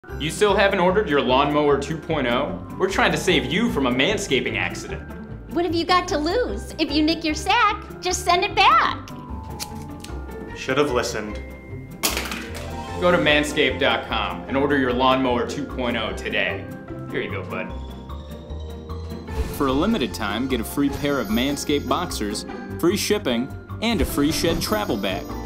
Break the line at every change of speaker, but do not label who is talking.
You still haven't ordered your Lawn Mower 2.0? We're trying to save you from a manscaping accident.
What have you got to lose? If you nick your sack, just send it back.
Should have listened.
Go to manscaped.com and order your Lawn Mower 2.0 today. Here you go, bud.
For a limited time, get a free pair of Manscaped boxers, free shipping, and a free shed travel bag.